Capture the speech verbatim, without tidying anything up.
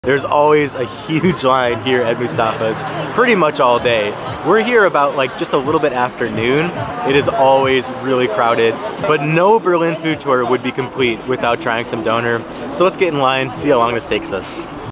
There's always a huge line here at Mustafa's, pretty much all day. We're here about like just a little bit after noon. It is always really crowded, but no Berlin food tour would be complete without trying some döner. So let's get in line, see how long this takes us.